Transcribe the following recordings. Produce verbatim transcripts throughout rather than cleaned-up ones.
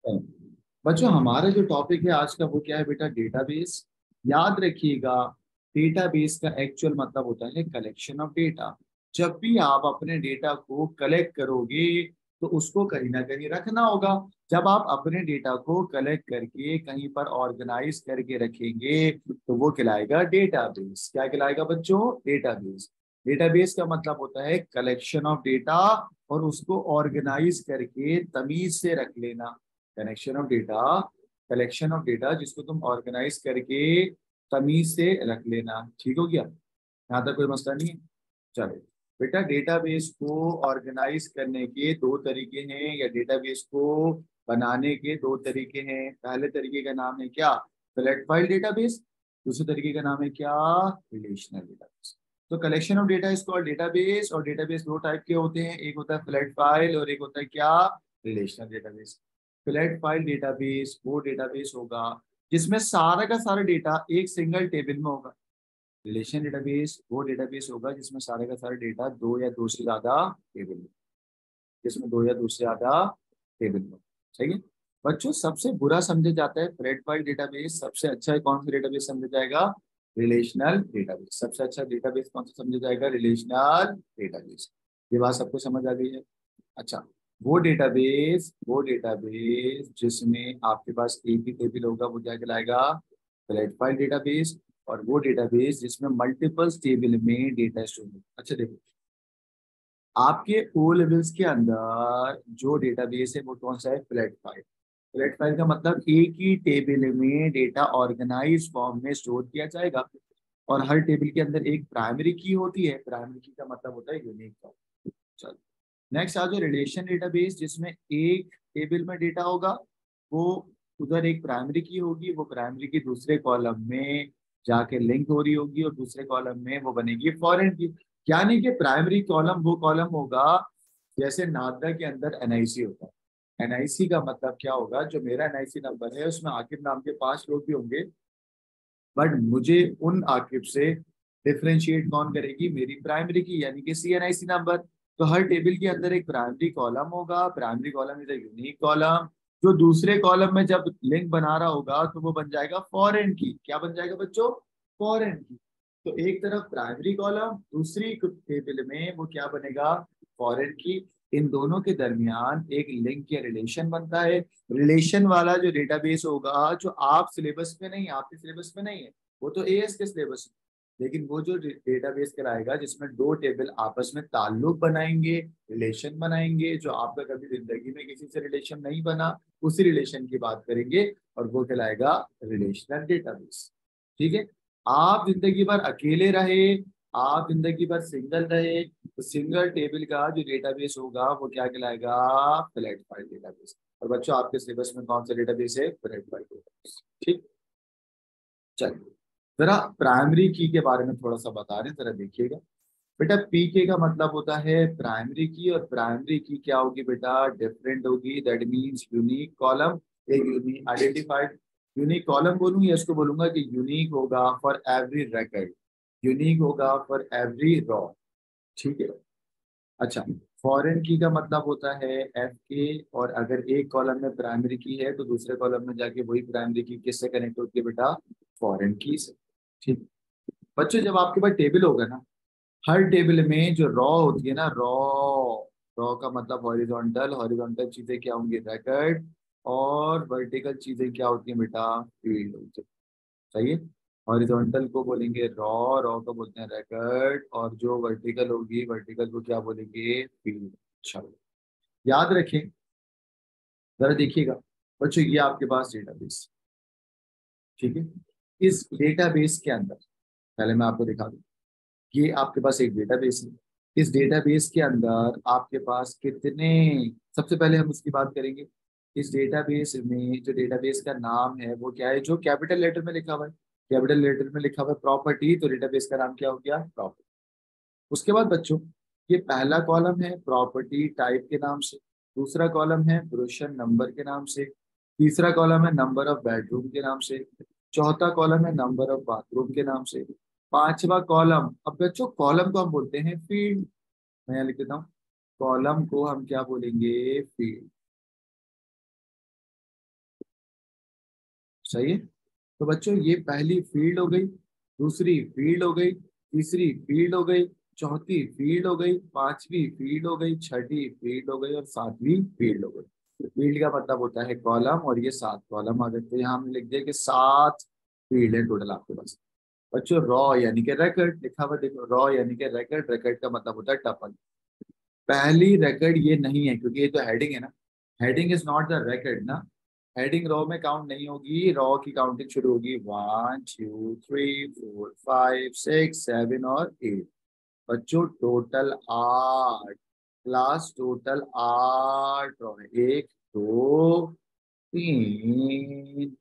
बच्चों हमारा जो टॉपिक है आज का वो क्या है बेटा, डेटाबेस। याद रखिएगा, डेटाबेस का एक्चुअल मतलब होता है कलेक्शन ऑफ डेटा। जब भी आप अपने डेटा को कलेक्ट करोगे तो उसको कहीं ना कहीं रखना होगा। जब आप अपने डेटा को कलेक्ट करके कहीं पर ऑर्गेनाइज करके रखेंगे तो वो कहलाएगा डेटाबेस। क्या कहलाएगा बच्चों? डेटाबेस। डेटाबेस का मतलब होता है कलेक्शन ऑफ डेटा, और उसको ऑर्गेनाइज करके तमीज से रख लेना। Connection of data, collection of data जिसको तुम ऑर्गेनाइज करके तमीज से रख लेना। ठीक हो गया? यहाँ तक कोई मसला नहीं है। चलो बेटा, डेटाबेस को ऑर्गेनाइज करने के दो तरीके हैं, या डेटाबेस को बनाने के दो तरीके हैं। पहले तरीके का नाम है क्या? Flat file database. दूसरे तरीके का नाम है क्या? Relational database. तो collection of data is called database, और डेटाबेस दो टाइप के होते हैं, एक होता है फ्लैट फाइल और एक होता है क्या? Relational database. Flat file database वो डेटाबेस होगा जिसमें सारा का सारा डेटा एक सिंगल टेबल में होगा। रिलेशन डेटाबेस वो डेटाबेस होगा जिसमें सारे का सारा डेटा दो या दो से ज्यादा टेबल में, जिसमें दो या दो से ज्यादा टेबल में। सही है बच्चों? सबसे बुरा समझा जाता है फ्लैट फाइल डेटाबेस, सबसे अच्छा है कौन सा डेटाबेस समझा जाएगा? Relational database. सबसे अच्छा डेटाबेस कौन सा समझा जाएगा? Relational database. ये बात सबको समझ आ गई है? अच्छा, वो डेटाबेस वो डेटाबेस जिसमें आपके पास एक ही टेबल होगा वो क्या कहलाएगा? Flat file database. और वो डेटाबेस जिसमें मल्टीपल टेबल में डेटा स्टोर हो। अच्छा देखो, आपके ओ लेवल्स के अंदर जो डेटाबेस है वो कौन सा है? Flat file. फ्लैट फाइल का मतलब एक ही टेबल में डेटा ऑर्गेनाइज फॉर्म में स्टोर किया जाएगा, और हर टेबल के अंदर एक प्राइमरी की होती है। प्राइमरी की का मतलब होता है यूनिक। चलो नेक्स्ट आ जाओ, रिलेशन डेटाबेस जिसमें एक टेबल में डेटा होगा, वो उधर एक प्राइमरी की होगी, वो प्राइमरी की दूसरे कॉलम में जाके लिंक हो रही होगी, और दूसरे कॉलम में वो बनेगी फॉरेन की। यानी कि प्राइमरी कॉलम वो कॉलम होगा जैसे नादरा के अंदर एनआईसी होता है। एनआईसी का मतलब क्या होगा? जो मेरा एनआईसी नंबर है उसमें आकिब नाम के पांच लोग भी होंगे, बट मुझे उन आकिब से डिफ्रेंशिएट कौन करेगी? मेरी प्राइमरी की, यानी कि सी एन आई सी नंबर। तो हर टेबल के अंदर एक प्राइमरी कॉलम होगा। Primary column is a unique column, जो दूसरे कॉलम में जब लिंक बना रहा होगा तो वो बन जाएगा फॉरेन की। क्या बन जाएगा बच्चों? फॉरेन की। तो एक तरफ प्राइमरी कॉलम, दूसरी टेबल में वो क्या बनेगा? फॉरेन की। इन दोनों के दरमियान एक लिंक या रिलेशन बनता है। रिलेशन वाला जो डेटाबेस होगा, जो आप सिलेबस में नहीं, आपके सिलेबस में नहीं है, वो तो एएस के सिलेबस में, लेकिन वो जो डेटाबेस कराएगा जिसमें दो टेबल आपस में ताल्लुक बनाएंगे, रिलेशन बनाएंगे, जो आपका कभी जिंदगी में किसी से रिलेशन नहीं बना, उसी रिलेशन की बात करेंगे, और वो कहलाएगा रिलेशनल डेटाबेस। ठीक है? आप जिंदगी भर अकेले रहे, आप जिंदगी भर सिंगल रहे, तो सिंगल टेबल का जो डेटाबेस होगा वो क्या कहलाएगा? Flat file database. और बच्चों आपके सिलेबस में कौन सा डेटाबेस है? Flat file database. ठीक, चलिए जरा प्राइमरी की के बारे में थोड़ा सा बता रहे हैं, जरा देखिएगा। बेटा पीके का मतलब होता है प्राइमरी की, और प्राइमरी की क्या होगी बेटा? डिफरेंट होगी। That means unique column. एक यूनिक आइडेंटिफाइड यूनिक कॉलम बोलूँ या इसको बोलूंगा कि यूनिक होगा फॉर एवरी रिकॉर्ड, यूनिक होगा फॉर एवरी रॉ। ठीक है? अच्छा, फॉरेन की का मतलब होता है एफ के, और अगर एक कॉलम में प्राइमरी की है तो दूसरे कॉलम में जाके वही प्राइमरी की किससे कनेक्ट होती है बेटा? फॉरेन की से। ठीक। बच्चों जब आपके पास टेबल होगा ना, हर टेबल में जो रॉ होती है ना, रॉ, रॉ का मतलब हॉरिजॉन्टल, हॉरिजॉन्टल चीजें क्या होंगी? रिकॉर्ड। और वर्टिकल चीजें क्या होती हैं बेटा? फील्ड होती है। सही है? हॉरिजॉन्टल को बोलेंगे रॉ, रॉ को बोलते हैं रिकॉर्ड, और जो वर्टिकल होगी, वर्टिकल को क्या बोलेंगे? फील्ड। चलो याद रखें, जरा देखिएगा बच्चों, ये आपके पास डेटाबेस। ठीक है? इस डेटाबेस के अंदर पहले मैं आपको दिखा दूं, ये आपके पास एक डेटाबेस है। इस डेटाबेस के अंदर आपके पास कितने, सबसे पहले हम उसकी बात करेंगे। इस डेटाबेस में जो डेटाबेस का नाम है वो क्या है? जो कैपिटल लेटर में लिखा हुआ है, कैपिटल लेटर में लिखा हुआ है प्रॉपर्टी, तो डेटाबेस का नाम क्या हो गया? प्रॉपर्टी। उसके बाद बच्चों, ये पहला कॉलम है प्रॉपर्टी टाइप के नाम से, दूसरा कॉलम है ब्रोशर नंबर के नाम से, तीसरा कॉलम है नंबर ऑफ बेडरूम के नाम से, चौथा कॉलम है नंबर ऑफ बाथरूम के नाम से, पांचवा कॉलम, अब बच्चों कॉलम को हम बोलते हैं फील्ड। मैं यहाँ लिख देता हूँ, कॉलम को हम क्या बोलेंगे? फील्ड। सही है। तो बच्चों ये पहली फील्ड हो गई, दूसरी फील्ड हो गई, तीसरी फील्ड हो गई, चौथी फील्ड हो गई, पांचवी फील्ड हो गई, छठी फील्ड हो गई और सातवीं फील्ड हो गई। फील्ड का मतलब होता है कॉलम, और ये सात कॉलम आ गए। तो यहाँ हमने लिख दिया कि सात फील्ड है टोटल आपके पास। बच्चों रॉ यानी कि रिकॉर्ड लिखा हुआ देखो, रॉ यानी कि रिकॉर्ड, रिकॉर्ड का मतलब होता है टपल। पहली रिकॉर्ड ये नहीं है क्योंकि ये तो हेडिंग है ना, heading is not the record ना। हेडिंग रॉ में काउंट नहीं होगी, रॉ की काउंटिंग शुरू होगी one two three four five six seven और एट। बच्चों टोटल आठ, क्लास टोटल आठ रॉ है। एक, दो, तीन,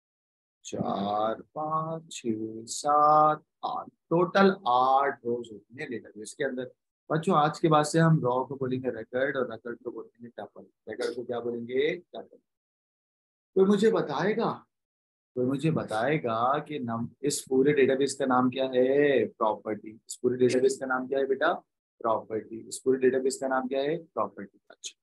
चार, पाँच, छ, सात, आठ, टोटल आठ रोज होती है डेटाबेस के अंदर। बच्चों आज के बाद से हम रॉ को बोलेंगे रिकॉर्ड और रिकॉर्ड को बोलेंगे टपल। रिकॉर्ड को क्या बोलेंगे? टपल। कोई मुझे बताएगा, कोई मुझे बताएगा कि नाम इस पूरे डेटाबेस का नाम क्या है? प्रॉपर्टी। इस पूरे डेटाबेस का नाम क्या है बेटा? प्रॉपर्टी। इस पूरे डेटाबेस का नाम क्या है? प्रॉपर्टी। अच्छा,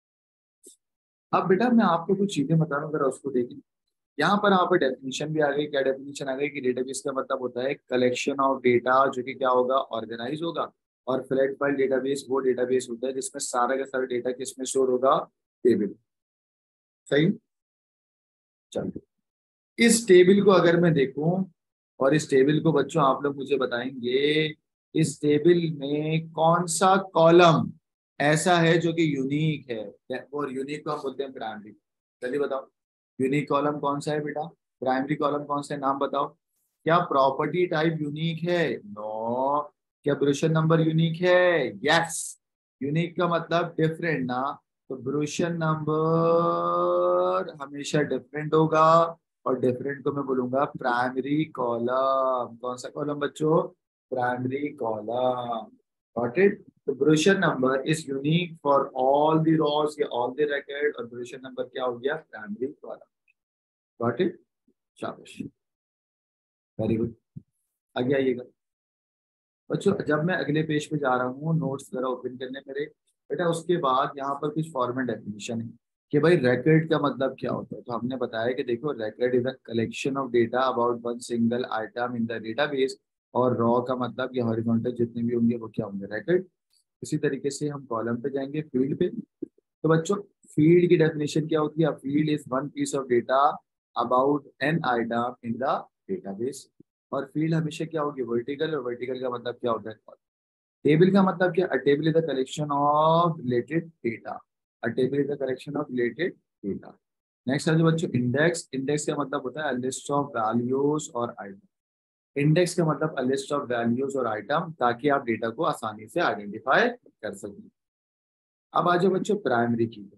अब बेटा मैं आपको कुछ चीजें बता रहा हूँ, अगर उसको देखें। यहाँ पर यहाँ पर डेफिनेशन भी आ गई। क्या डेफिनेशन आ गई? कि डेटाबेस का मतलब होता है कलेक्शन ऑफ डेटा जो कि क्या होगा? ऑर्गेनाइज होगा। और फ्लैट फाइल डेटाबेस वो डेटाबेस होता है जिसमें सारा का सारा डेटा किसमें स्टोर होगा? टेबल। सही। चलो, इस टेबल को अगर मैं देखूं, और इस टेबल को बच्चों आप लोग मुझे बताएंगे, इस टेबल में कौन सा कॉलम ऐसा है जो कि यूनिक है? और यूनिक को हम बोलते हैं प्राइमरी। चलिए बताओ, यूनिक कॉलम कौन सा है बेटा? प्राइमरी कॉलम कौन सा है? नाम बताओ। क्या प्रॉपर्टी टाइप यूनिक है? नो। क्या ब्रूशन नंबर यूनिक है? यस। यूनिक का मतलब डिफरेंट ना, तो ब्रूशन नंबर हमेशा डिफरेंट होगा। और डिफरेंट को मैं बोलूंगा प्राइमरी कॉलम। कौन सा कॉलम बच्चों? Primary column. Got it? तो ब्रूशन number is unique for all the rows या ऑल द रिकॉर्ड, और ब्रूशन नंबर क्या हो गया? Primary column. Got it? शाबाश, वेरी गुड। आगे आइएगा बच्चों। जब मैं अगले पेज पे जा रहा हूँ, नोट्स जरा ओपन करने मेरे बेटा, उसके बाद यहाँ पर कुछ फॉर्मल डेफिनेशन है कि भाई रिकॉर्ड का मतलब क्या होता है। तो हमने बताया कि देखो, record is a collection of data about one single item in the database. और रॉ का मतलब ये हॉरिजॉन्टल जितने भी होंगे वो क्या होंगे? रिकॉर्ड। इसी तरीके से हम कॉलम पे जाएंगे, फील्ड पे। तो बच्चों फील्ड की डेफिनेशन क्या होती है? Field is one piece of data about an item in the database. और फील्ड हमेशा क्या होगी? वर्टिकल। और वर्टिकल का मतलब क्या होता है? टेबल का मतलब क्या? A table is the collection of related data. A table is the collection of related data. Next है जो बच्चों इंडेक्स। इंडेक्स का मतलब होता है लिस्ट ऑफ वैल्यूज और आइटम। इंडेक्स का मतलब अ लिस्ट ऑफ वैल्यूज और आइटम, ताकि आप डेटा को आसानी से आइडेंटिफाई कर सकें। अब आ जाओ बच्चों प्राइमरी की।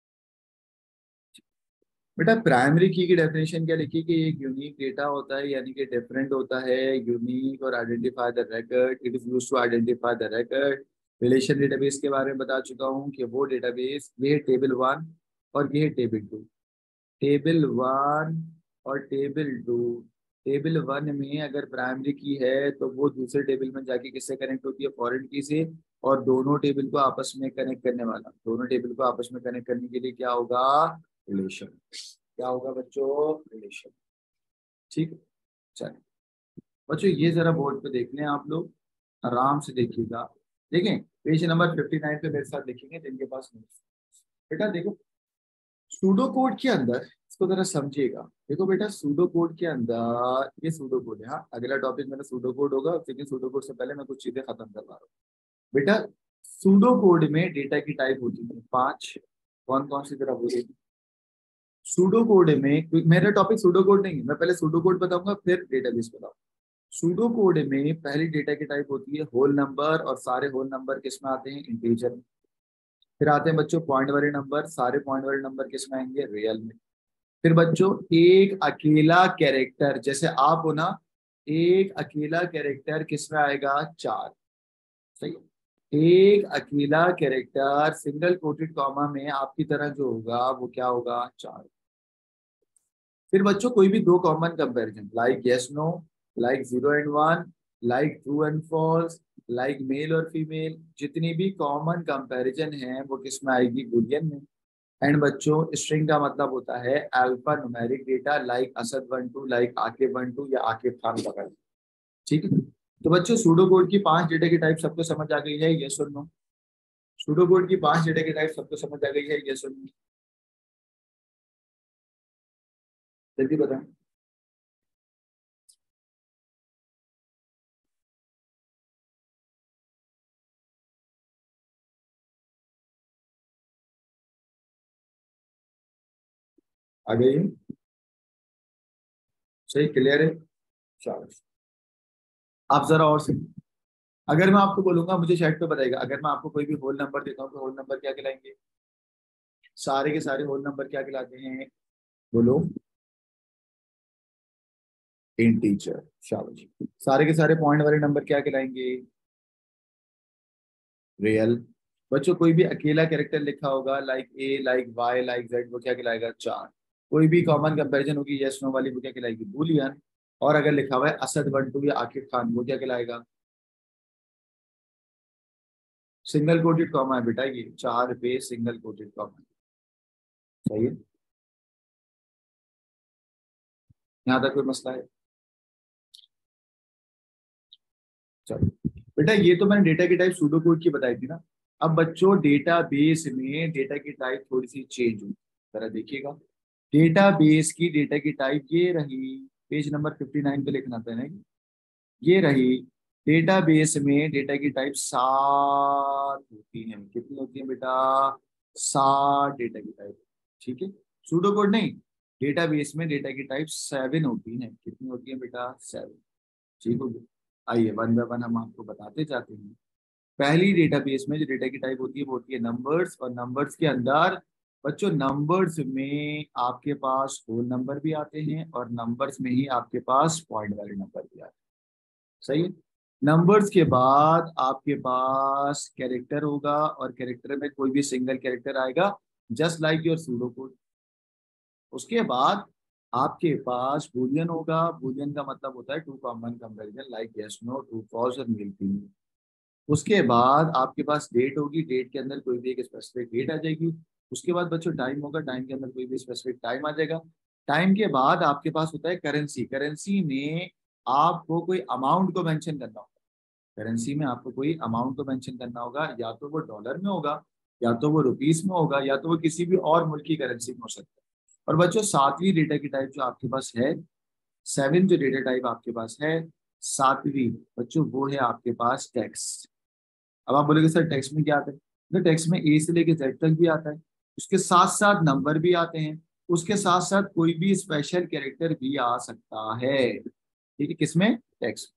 बेटा प्राइमरी की की डेफिनेशन क्या लिखी? कि एक यूनिक डेटा होता है, यानी कि डिफरेंट होता है, यूनिक और identify the record. It is used to identify the record. Relation database के बारे में बता चुका हूँ कि वो डेटाबेस, ये है टेबल वन और ये है टेबल टू। टेबल वन और टेबल टू। टेबल वन में अगर प्राइमरी की है तो वो दूसरे टेबल में जाके किससे कनेक्ट होती है? फॉरेन की से। और दोनों टेबल को आपस में कनेक्ट करने वाला, दोनों टेबल को आपस में कनेक्ट करने के लिए क्या होगा? रिलेशन। क्या होगा बच्चों? रिलेशन। ठीक है। चलिए बच्चों, ये जरा बोर्ड पे देख लें आप लोग, आराम से देखिएगा। देखें पेज नंबर फिफ्टी नाइन पे मेरे साथ देखेंगे जिनके पास नहीं। बेटा देखो, सूडो कोड के अंदर इसको जरा समझिएगा। देखो बेटा, सूडो कोड के अंदर, ये सूडो कोड है। हाँ, अगला टॉपिक मेरा सूडो कोड होगा, लेकिन सूडो कोड से पहले मैं कुछ चीजें खत्म कर पा रहा हूँ। बेटा सूडो कोड में डेटा की टाइप होती है पांच। कौन कौन सी तरह बोलेगी? सूडो कोड में, मेरा टॉपिक सूडो कोड नहीं है, मैं पहले सूडो कोड बताऊंगा फिर डेटाबेस बताऊंगा। सूडो कोड में पहली डेटा की टाइप होती है होल नंबर, और सारे होल नंबर किस में आते हैं? इंटीजर में। फिर आते हैं बच्चों पॉइंट वाले नंबर, सारे पॉइंट वाले नंबर किस में आएंगे? रियल में। फिर बच्चों एक अकेला कैरेक्टर, जैसे आप हो ना, एक अकेला कैरेक्टर किस में आएगा? चार। सही है। एक अकेला कैरेक्टर सिंगल कोटेड कॉमा में आपकी तरह जो होगा वो क्या होगा? चार। फिर बच्चों कोई भी दो common comparison, like yes no, like zero and one, like true and false, like male और फीमेल, जितनी भी कॉमन कंपैरिजन है वो किस में आएगी? बुलियन में। एंड बच्चों स्ट्रिंग का मतलब होता है alphanumeric data, like Asad one two, like Aqib one two या आकिब खान वगैरह। ठीक है, तो बच्चों सूडो कोड की पांच डेटा की टाइप सबको समझ आ गई है, यस और नो? सूडो कोड की पांच डेटा की टाइप सबको समझ आ गई है, यस और नो? जल्दी बताएं। आ गई है? सही, क्लियर है? चलो, आप जरा और से, अगर मैं आपको बोलूंगा मुझे चैट पे बताइएगा, अगर मैं आपको कोई भी होल नंबर देता हूँ तो होल नंबर क्या कहलाएंगे? सारे के सारे होल नंबर क्या कहलाते हैं? बोलो। इंटीजर। शाबाश जी। सारे के सारे पॉइंट वाले नंबर क्या कहलाएंगे? रियल। बच्चों कोई भी अकेला कैरेक्टर लिखा होगा, like A, like Y, like Z, वो क्या कहलाएगा? चार। कोई भी कॉमन कंपैरिजन होगी यस नो वाली, वो क्या कहलाएगी? बूलियन। और अगर लिखा हुआ है असद वन टू या आकिब खान, वो क्या कहलाएगा? सिंगल कोटेड कॉमा है बेटा, ये चार पे सिंगल कोटेड कॉमा। सही है? यहाँ तक कोई मसला है? चलो बेटा, ये तो मैंने डेटा की टाइप सूडो कोड की बताई थी ना। अब बच्चों डेटा बेस में डेटा की टाइप थोड़ी सी चेंज हुई, जरा देखिएगा। डेटा बेस की डेटा की टाइप ये रही, पेज नंबर फिफ्टी नाइन पे लिखना था ना, ये रही। डेटा बेस में डेटा की टाइप सात होती है। कितनी होती है बेटा? सात डेटा की टाइप। ठीक है, सूडो कोड नहीं, डेटा बेस में डेटा की टाइप सेवन होती है। कितनी होती है बेटा? सेवन। ठीक हो गया? आइए वन बाय वन हम आपको बताते जाते हैं। पहली डेटाबेस में जो डेटा की टाइप होती है वो होती है नंबर्स, और नंबर्स के अंदर बच्चों नंबर्स में आपके पास होल नंबर भी आते हैं और नंबर्स में ही आपके पास पॉइंट वाले नंबर भी आते हैं। सही है? नंबर्स के बाद आपके पास कैरेक्टर होगा, और कैरेक्टर में कोई भी सिंगल कैरेक्टर आएगा, just like your pseudo code. उसके बाद आपके पास बूलियन होगा। बूलियन का मतलब होता है two common comparison, like yes no, true false और मेल फीमेल। उसके बाद आपके पास डेट होगी, डेट के अंदर कोई भी एक स्पेसिफिक डेट आ जाएगी। उसके बाद बच्चों टाइम होगा, टाइम के अंदर कोई भी स्पेसिफिक टाइम आ जाएगा। टाइम के बाद आपके पास होता है करेंसी। करेंसी में आपको कोई अमाउंट को मेंशन करना होगा। करेंसी में आपको कोई अमाउंट को मेंशन करना होगा, या तो वो डॉलर में होगा, या तो वो रुपीस में होगा, या तो वो किसी भी और मुल्क की करेंसी में हो सकता है। और बच्चों सातवीं डेटा की टाइप जो आपके पास है, सेवन जो डेटा टाइप आपके पास है, सातवीं बच्चों, वो है आपके पास टेक्स्ट। अब आप बोलेगे सर टेक्स्ट में क्या आता है? तो टेक्स्ट में ए से लेके जेड तक भी आता है, उसके साथ साथ नंबर भी आते हैं, उसके साथ साथ कोई भी स्पेशल कैरेक्टर भी आ सकता है। ठीक है, किसमें? टेक्स्ट।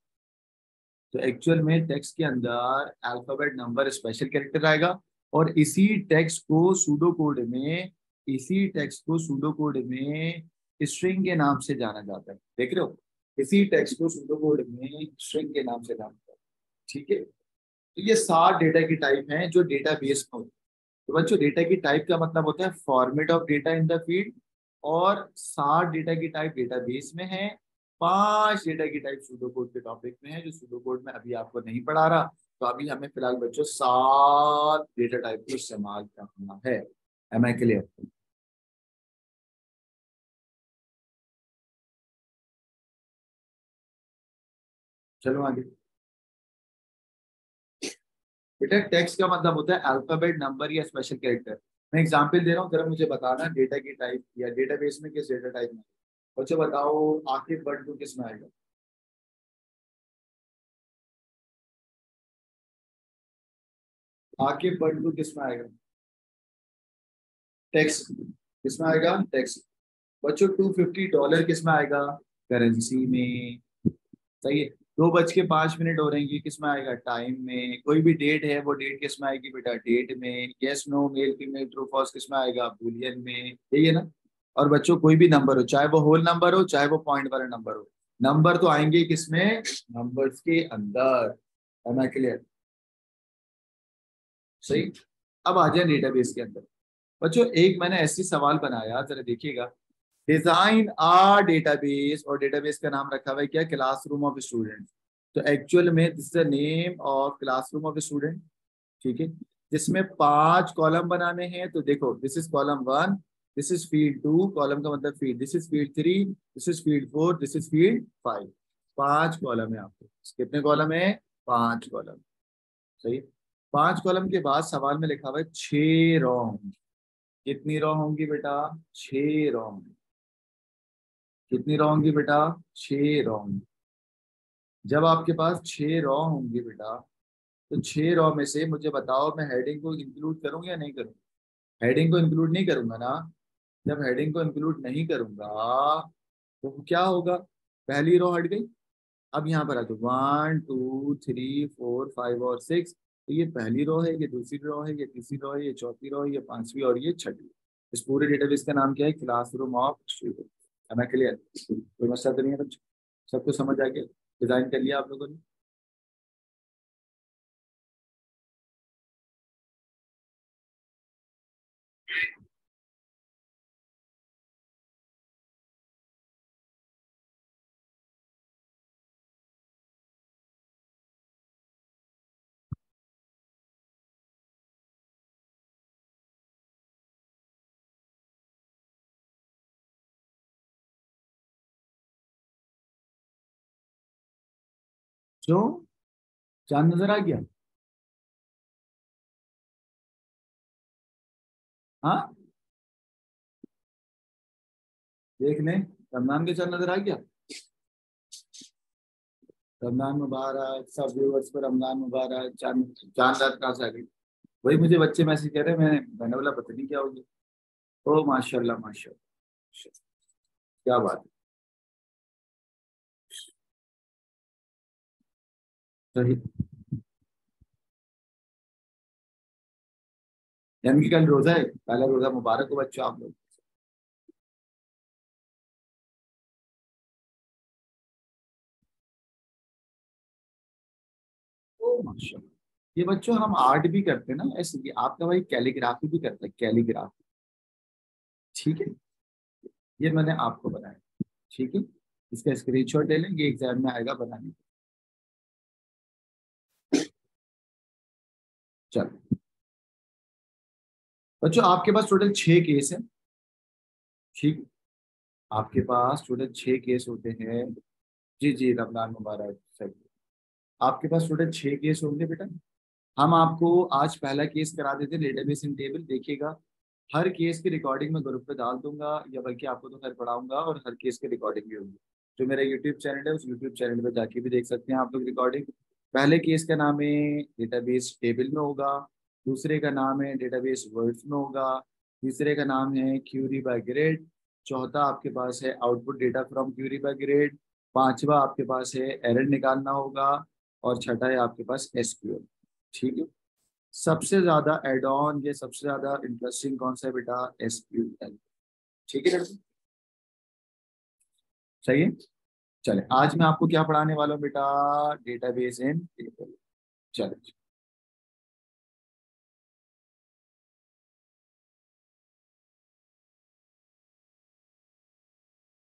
तो एक्चुअल में टेक्स्ट के अंदर अल्फाबेट, नंबर, स्पेशल कैरेक्टर आएगा। और इसी टेक्स्ट को सूडो कोड में इसी टेक्स्ट को सूडो कोड में स्ट्रिंग के नाम से जाना जाता है। देख रहे हो? इसी टेक्स्ट को सूडो कोड में स्ट्रिंग के नाम से जाना जाता है। ठीक है, तो ये सात डेटा की टाइप हैं जो डेटा बेस में होती है। तो बच्चों डेटा की टाइप का मतलब होता है format of data in the field. और सात डेटा की टाइप डेटा बेस में है, पांच डेटा की टाइप सूडो कोड के टॉपिक में है, जो सूडो कोड में अभी आपको नहीं पढ़ा रहा। तो अभी हमें फिलहाल बच्चों सात डेटा टाइप को इस्तेमाल करना है। Am I clear? चलो आगे। बेटा टेक्स्ट का मतलब होता है अल्फाबेट, नंबर या स्पेशल कैरेक्टर। मैं एग्जांपल दे रहा हूँ, जरा मुझे बताना डेटा की टाइप या डेटाबेस में किस डेटा टाइप में। बच्चों बताओ, आखिर बट टू किस में आएगा? आखिर बट टू किस में आएगा? टैक्स। किस में आएगा? टैक्स। बच्चों टू फिफ्टी डॉलर किस में आएगा? करेंसी में। सही है। दो बज के पांच मिनट हो रहेंगे, किस में आएगा? टाइम में। कोई भी डेट है वो डेट किस में आएगी बेटा? डेट में। Yes no, male female, true false किस में आएगा? बुलियन में। यही है ना? और बच्चों कोई भी नंबर हो, चाहे वो होल नंबर हो चाहे वो पॉइंट वाला नंबर हो, नंबर तो आएंगे किसमें? नंबर्स के अंदर। है ना क्लियर? सही। अब आ जाए डेटाबेस के अंदर। बच्चों एक मैंने ऐसी सवाल बनाया, जरा देखिएगा। डिजाइन आ डेटाबेस, और डेटाबेस का नाम रखा हुआ है क्या? Classroom of student. तो एक्चुअल में this the name of classroom of student. ठीक है, जिसमें पांच कॉलम बनाने हैं। तो देखो, this is column one, this is field two, column का मतलब field, this is field three, this is field four, this is field five. पांच कॉलम है आपके, कितने कॉलम है? पांच कॉलम। सही। पांच कॉलम के बाद सवाल में लिखा हुआ है छह रो होंगी। कितनी रो होंगी बेटा? छह रो होंगी। कितनी रो होंगी बेटा? छह रो होंगी। जब आपके पास छह रो होंगी बेटा, तो छह रो में से मुझे बताओ, मैं हेडिंग को इंक्लूड करूंगा या नहीं करूंगा? हेडिंग को इंक्लूड नहीं करूंगा ना। जब हेडिंग को इंक्लूड नहीं करूंगा तो क्या होगा? पहली रो हट गई। अब यहाँ पर आ जाओ, one two three four five और सिक्स। तो ये पहली रो है, ये दूसरी रो है, ये तीसरी रो है, ये चौथी रो है, ये पांचवी और ये छठी। इस पूरे डेटाबेस का नाम क्या है? Classroom of student. है ना क्लियर? कोई मसला तो नहीं है बच्चों? सबको समझ आ गया? डिजाइन कर लिया आप लोगों ने? जो चांद नजर आ गया? हाँ, देख लें। रमजान के चांद नजर आ गया? रमजान मुबारक सब व्यूअर्स को, रमजान मुबारक। चांद चांद रात कहाँ से आ गई? वही मुझे बच्चे मैसेज कर रहे हैं, मैंने मैंने बोला पता नहीं क्या हो गया। ओ माशाल्लाह माशाल्लाह, क्या बात है। सही। यानी कि कल रोजा है, पहला रोजा मुबारक हो बच्चों आप लोग। ओ माशाल्लाह। ये बच्चों हम आर्ट भी करते हैं ना ऐसे, कि आपका भाई कैलीग्राफी भी करता है, कैलीग्राफी। ठीक है, ये मैंने आपको बनाया। ठीक है, इसका स्क्रीनशॉट ले लेंगे, एग्जाम में आएगा बनाने। चलो बच्चों, आपके पास टोटल छह केस है। ठीक, आपके पास टोटल छह केस होते हैं। जी जी, रमजान मुबारक। सही। आपके पास टोटल छह केस होंगे बेटा। हम आपको आज पहला केस करा देते, डेटाबेस इन टेबल। देखिएगा, हर केस की रिकॉर्डिंग मैं ग्रुप पे डाल दूंगा, या बल्कि आपको तो खैर पढ़ाऊंगा, और हर केस की रिकॉर्डिंग भी होगी। जो मेरा यूट्यूब चैनल है, उस यूट्यूब चैनल पे जाके भी देख सकते हैं आप लोग रिकॉर्डिंग। पहले केस का नाम है डेटाबेस टेबल में होगा, दूसरे का नाम है डेटाबेस वर्ड्स में होगा, तीसरे का नाम है क्यूरी बाय ग्रेड, चौथा आपके पास है output data from query by grade, पांचवा आपके पास है एरर निकालना होगा, और छठा है आपके पास एसक्यूएल। ठीक है। सबसे ज्यादा एड ऑन, ये सबसे ज्यादा इंटरेस्टिंग कौन सा है बेटा? एसक्यूएल। ठीक है लड़के? सही है। चले, आज मैं आपको क्या पढ़ाने वाला हूँ बेटा? Database in table. चले।